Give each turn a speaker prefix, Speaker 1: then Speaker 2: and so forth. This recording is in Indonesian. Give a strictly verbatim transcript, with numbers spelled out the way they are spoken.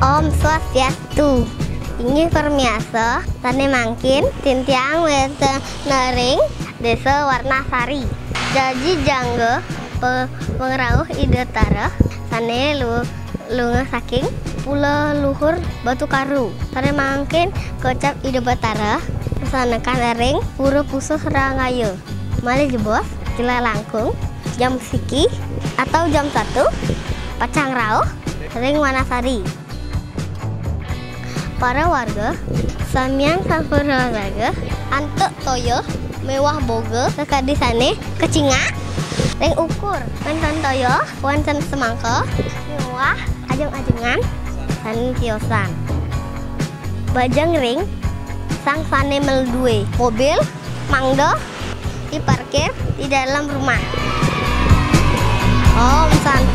Speaker 1: Om Swastiastu. Inggih permiasa, tani mangkin, tintiang weten nering, desa Warnasari. Jaji jangge pengrauh ide tara, tani lu lunga saking pulau luhur Batu Karu. Tani mangkin kocap ide batara, pesanakan nering, pura pusuh rangayu. Malih jebos, jela langkung, jam siki atau jam satu, pacang rauh, ring Wanasari. Para warga samian sampuraga antuk toyo mewah boga sekadi sane kecinga ring ukur wonten toyo wonten semangka mewah ajeng-ajengan dan kiosan bajang ring sang sane meldue mobil mangdo diparkir di dalam rumah. Om Santi.